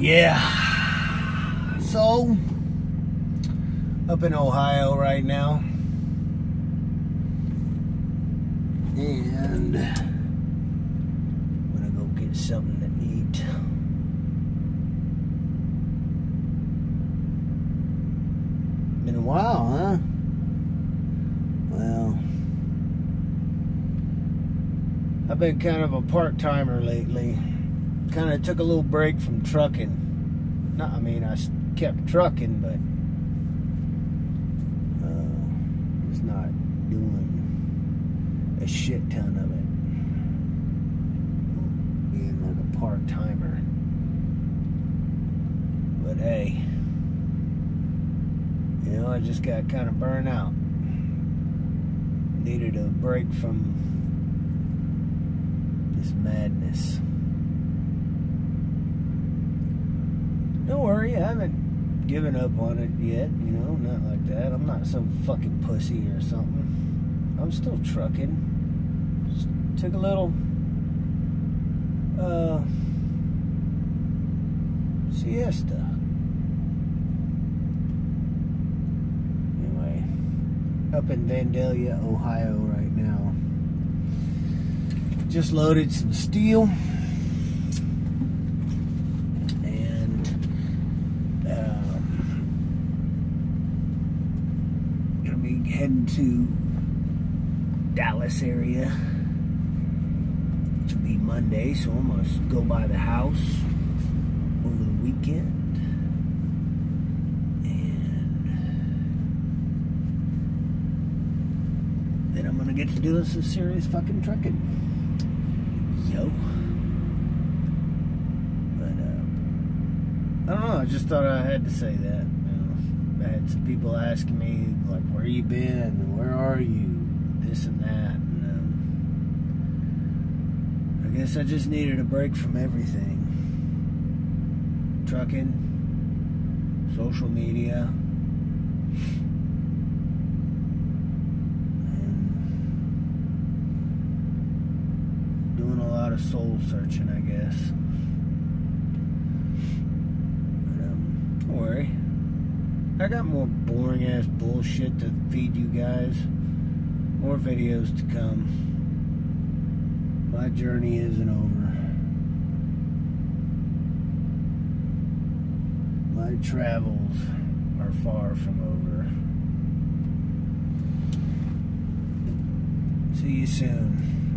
Yeah. So, up in Ohio right now. And I'm gonna go get something to eat. Been a while, huh? Well, I've been kind of a part-timer lately. Kind of took a little break from trucking. I kept trucking, but was not doing a shit ton of it. Being like a part-timer. But hey, you know, I just got kind of burnt out. Needed a break from this madness. Don't worry, I haven't given up on it yet, you know, not like that. I'm not some fucking pussy or something. I'm still trucking. Just took a little siesta. Anyway, up in Vandalia, Ohio right now. Just loaded some steel. Heading to Dallas area. It'll be Monday, so I'm gonna go by the house over the weekend, and then I'm gonna get to doing some serious fucking trucking. Yo. But I don't know. I just thought I had to say that. I had some people asking me, like, where you been? Where are you? This and that. And, I guess I just needed a break from everything. Trucking, social media, and doing a lot of soul searching, I guess. But, don't worry. I got more boring ass bullshit to feed you guys. More videos to come. My journey isn't over. My travels are far from over. See you soon.